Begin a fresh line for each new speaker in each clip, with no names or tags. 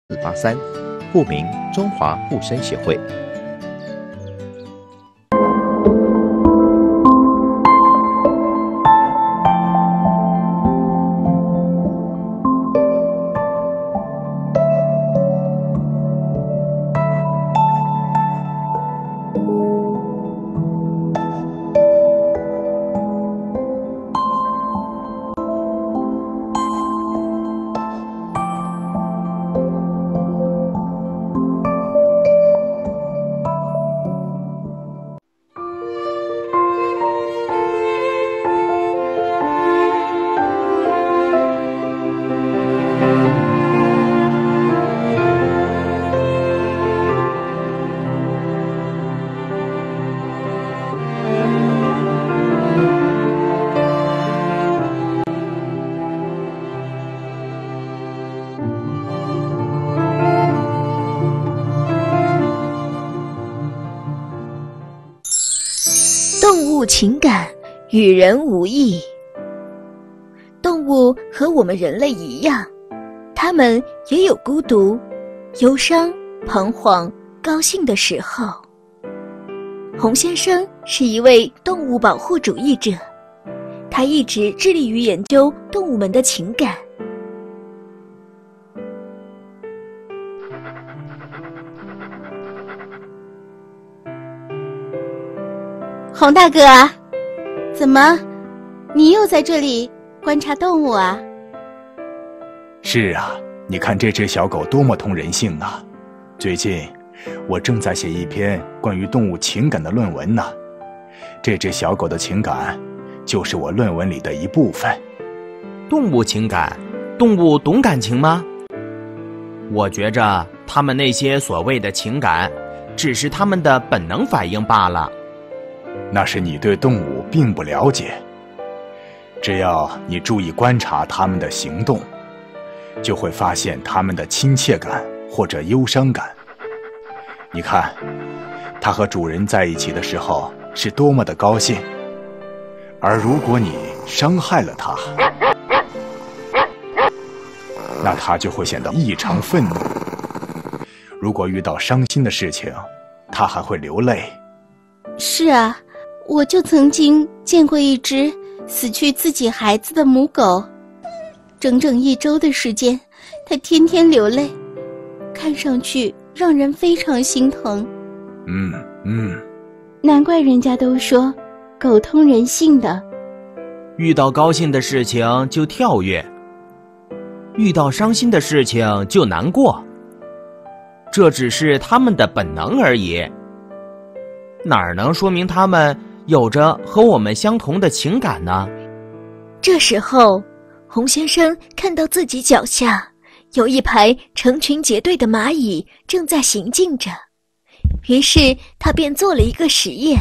8483，户名中华护生协会。
动物情感与人无异。动物和我们人类一样，它们也有孤独、忧伤、彷徨、高兴的时候。洪先生是一位动物保护主义者，他一直致力于研究动物们的情感。
洪大哥，怎么，你又在这里观察动物啊？
是啊，你看这只小狗多么通人性啊！最近，我正在写一篇关于动物情感的论文呢。这只小狗的情感，就是我论文里的一部分。
动物情感，动物懂感情吗？我觉着它们那些所谓的情感，只是它们的本能反应罢了。
那是你对动物并不了解。只要你注意观察它们的行动，就会发现它们的亲切感或者忧伤感。你看，它和主人在一起的时候是多么的高兴，而如果你伤害了它，那它就会显得异常愤怒。如果遇到伤心的事情，它还会流泪。
是啊，我就曾经见过一只死去自己孩子的母狗，整整1周的时间，它天天流泪，看上去让人非常心疼。难怪人家都说狗通人性的。
遇到高兴的事情就跳跃，遇到伤心的事情就难过，这只是他们的本能而已，哪能说明他们有着和我们相同的情感呢？
这时候，洪先生看到自己脚下有一排成群结队的蚂蚁正在行进着，于是他便做了一个实验。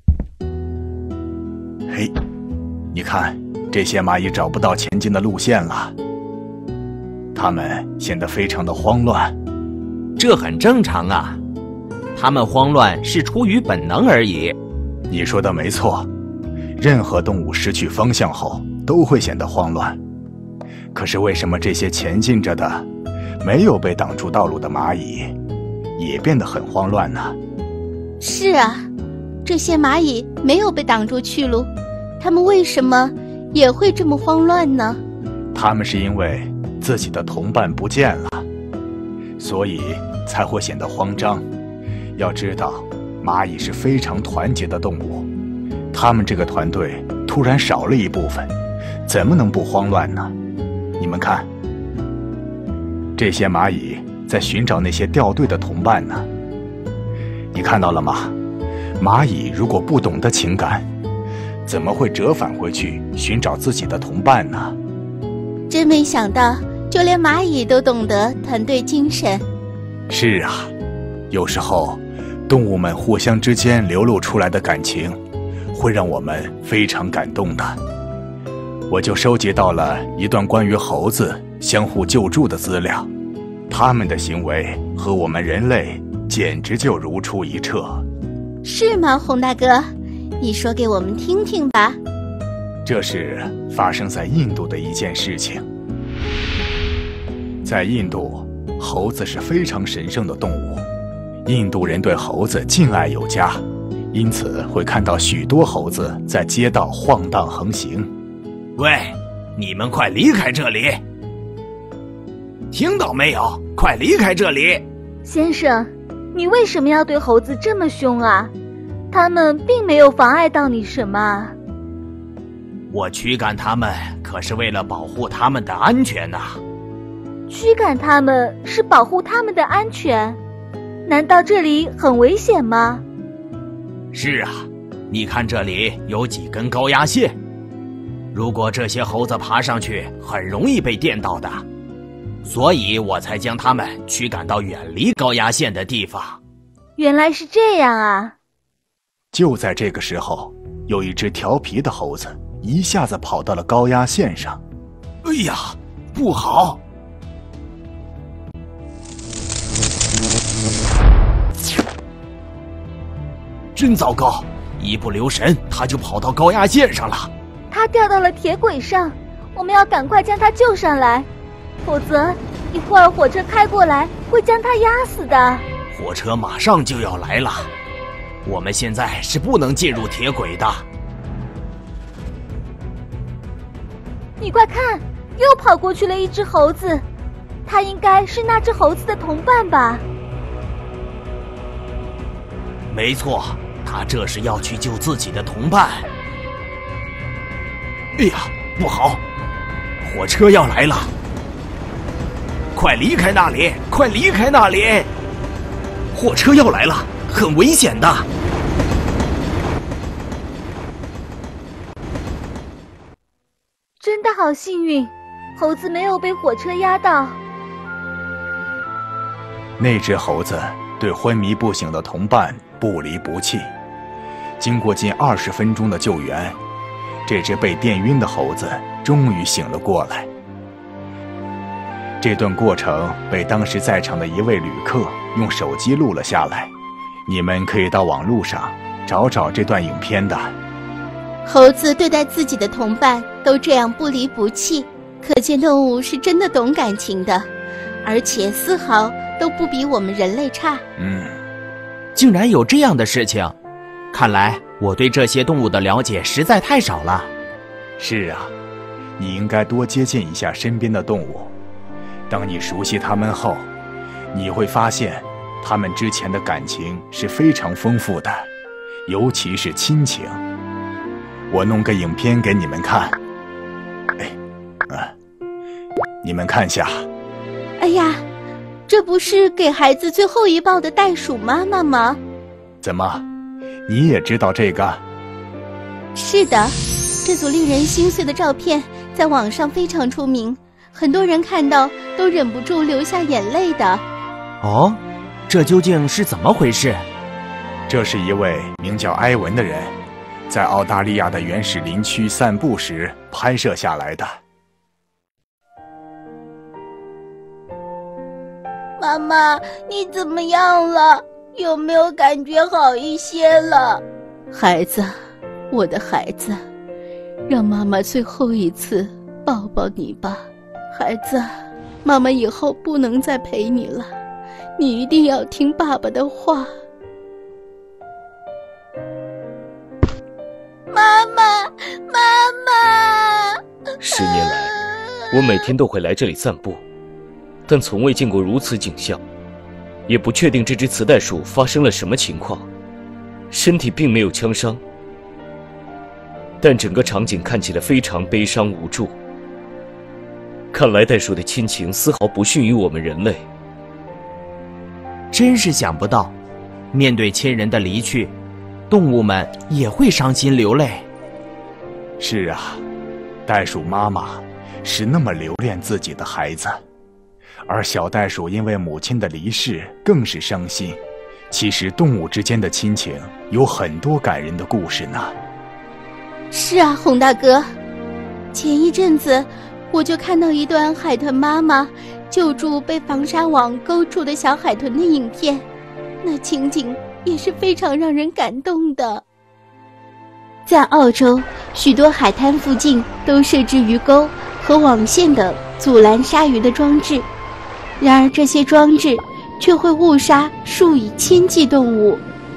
嘿，你看，这些蚂蚁找不到前进的路线了，它们显得非常的慌乱。
这很正常啊，它们慌乱是出于本能而已。
你说的没错，任何动物失去方向后都会显得慌乱。可是为什么这些前进着的、没有被挡住道路的蚂蚁也变得很慌乱呢？
是啊，这些蚂蚁没有被挡住去路，它们为什么也会这么慌乱呢？
它们是因为自己的同伴不见了，所以才会显得慌张。要知道，蚂蚁是非常团结的动物，它们这个团队突然少了一部分，怎么能不慌乱呢？你们看，这些蚂蚁在寻找那些掉队的同伴呢。你看到了吗？蚂蚁如果不懂得情感，怎么会折返回去寻找自己的同伴呢？
真没想到，就连蚂蚁都懂得团队精神。
是啊，有时候动物们互相之间流露出来的感情，会让我们非常感动的。我就收集到了一段关于猴子相互救助的资料，他们的行为和我们人类简直就如出一辙。
是吗，洪大哥？你说给我们听听吧。
这是发生在印度的一件事情。在印度， 猴子是非常神圣的动物，印度人对猴子敬爱有加，因此会看到许多猴子在街道晃荡横行。
喂，你们快离开这里！听到没有？快离开这里！
先生，你为什么要对猴子这么凶啊？他们并没有妨碍到你什么。
我驱赶他们可是为了保护他们的安全呐。
驱赶他们是保护他们的安全？难道这里很危险吗？
是啊，你看这里有几根高压线，如果这些猴子爬上去，很容易被电到的，所以我才将它们驱赶到远离高压线的地方。
原来是这样啊！
就在这个时候，有一只调皮的猴子一下子跑到了高压线上。
哎呀，不好！真糟糕，一不留神他就跑到高压线上了。
他掉到了铁轨上，我们要赶快将他救上来，否则一会儿火车开过来会将他压死的。
火车马上就要来了，我们现在是不能进入铁轨的。
你快看，又跑过去了一只猴子，它应该是那只猴子的同伴吧？
没错，他这是要去救自己的同伴。哎呀，不好，火车要来了！快离开那里，快离开那里！火车要来了，很危险的。
真的好幸运，猴子没有被火车压到。
那只猴子对昏迷不醒的同伴不离不弃。经过近20分钟的救援，这只被电晕的猴子终于醒了过来。这段过程被当时在场的一位旅客用手机录了下来，你们可以到网路上找找这段影片的。
猴子对待自己的同伴都这样不离不弃，可见动物是真的懂感情的，而且丝毫都不比我们人类差。
竟然有这样的事情，看来我对这些动物的了解实在太少了。
是啊，你应该多接近一下身边的动物。当你熟悉它们后，你会发现它们之前的感情是非常丰富的，尤其是亲情。我弄个影片给你们看，你们看下。
哎呀，这不是给孩子最后一抱的袋鼠妈妈吗？
怎么，你也知道这个？
是的，这组令人心碎的照片在网上非常出名，很多人看到都忍不住流下眼泪的。
哦，这究竟是怎么回事？
这是一位名叫埃文的人在澳大利亚的原始林区散步时拍摄下来的。
妈妈，你怎么样了？有没有感觉好一些了？孩子，我的孩子，让妈妈最后一次抱抱你吧。孩子，妈妈以后不能再陪你了，你一定要听爸爸的话。妈妈，妈妈！10
年来，我每天都会来这里散步，但从未见过如此景象，也不确定这只磁带鼠发生了什么情况，身体并没有枪伤，但整个场景看起来非常悲伤无助。看来袋鼠的亲情丝毫不逊于我们人类。
真是想不到，面对亲人的离去，动物们也会伤心流泪。
是啊，袋鼠妈妈是那么留恋自己的孩子，而小袋鼠因为母亲的离世更是伤心。其实动物之间的亲情有很多感人的故事呢。
是啊，洪大哥，前一阵子我就看到一段海豚妈妈救助被防沙网勾住的小海豚的影片，那情景也是非常让人感动的。在澳洲，许多海滩附近都设置鱼钩和网线等阻拦鲨鱼的装置， 然而这些装置却会误杀数以千计动物。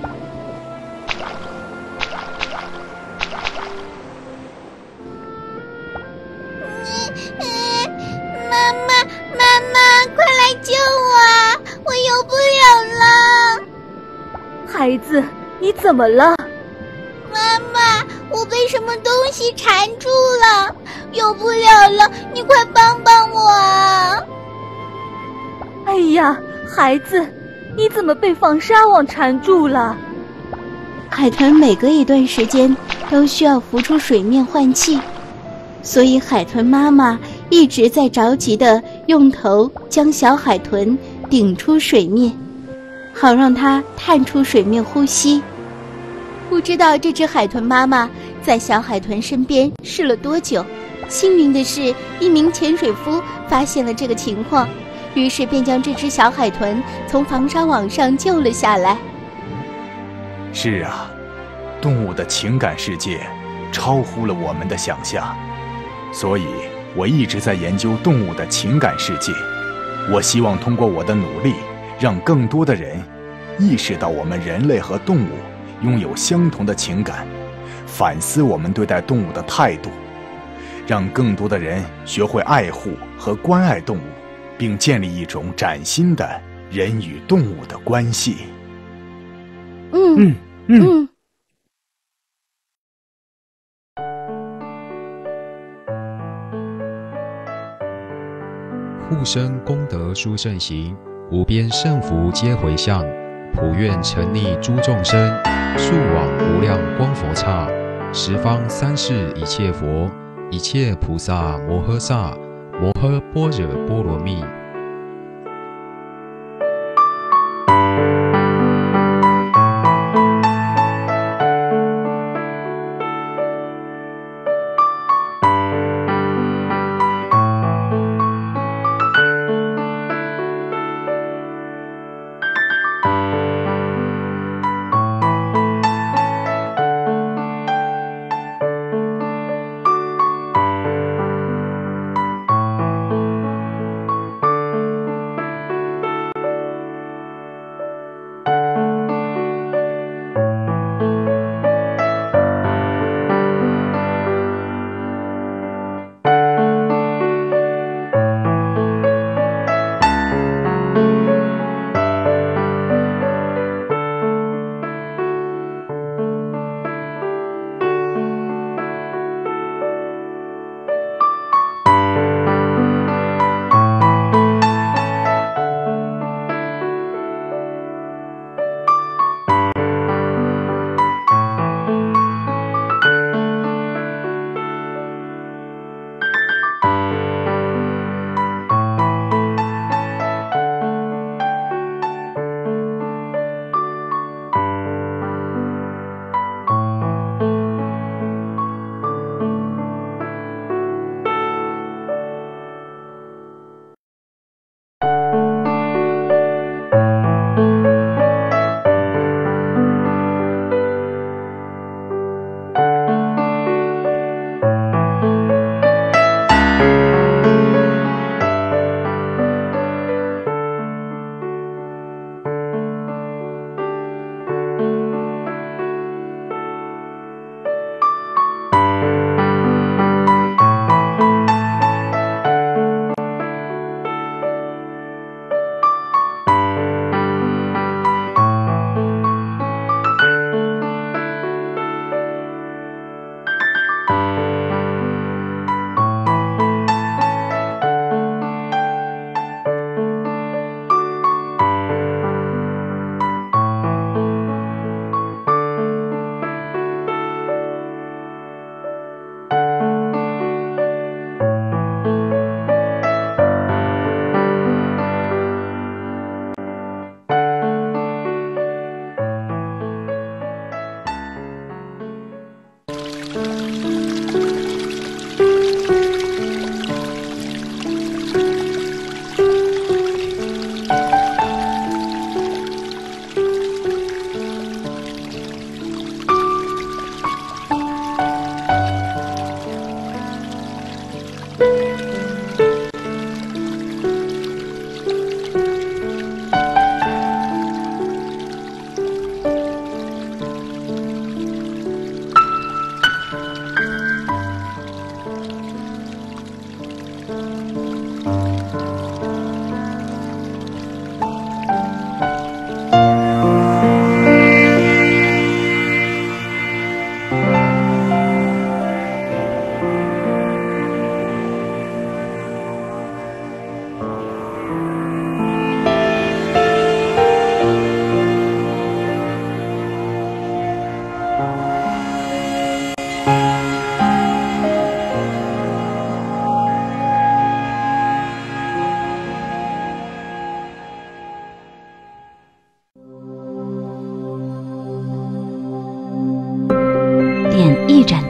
妈妈，快来救我！我游不了了。
孩子，你怎么了？
妈妈，我被什么东西缠住了，游不了了，你快帮帮我啊！
哎呀，孩子，你怎么被防沙网缠住了？
海豚每隔一段时间都需要浮出水面换气，所以海豚妈妈一直在着急地用头将小海豚顶出水面，好让它探出水面呼吸。不知道这只海豚妈妈在小海豚身边试了多久，幸运的是，一名潜水夫发现了这个情况，于是便将这只小海豚从防沙网上救了下来。
是啊，动物的情感世界超乎了我们的想象，所以我一直在研究动物的情感世界。我希望通过我的努力，让更多的人意识到我们人类和动物拥有相同的情感，反思我们对待动物的态度，让更多的人学会爱护和关爱动物，并建立一种崭新的人与动物的关系。
护生功德殊胜行，无边圣福皆回向，普愿成利诸众生，速往无量光佛刹，十方三世一切佛，一切菩萨摩诃萨，摩诃般若波罗蜜。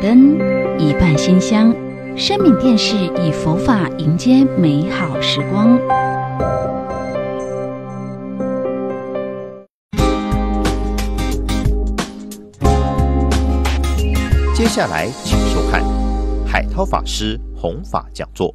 根，一半馨香。生命电视以佛法迎接美好时光。
接下来请收看海涛法师弘法讲座。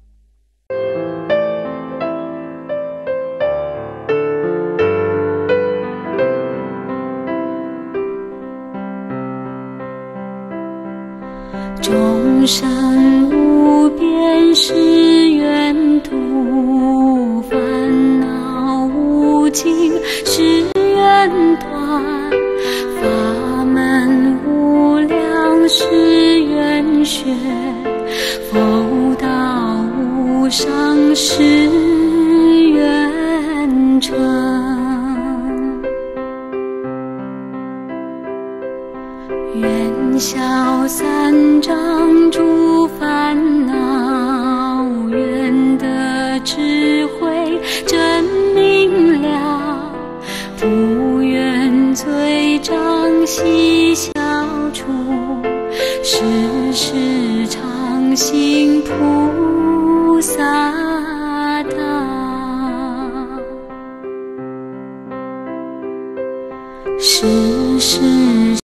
众生无边誓愿度，烦恼无尽誓愿断，法门无量誓愿学，佛道无上誓愿成。愿消三障诸烦恼，愿得智慧真明了，不愿罪障悉消除，时时常行菩萨道。时时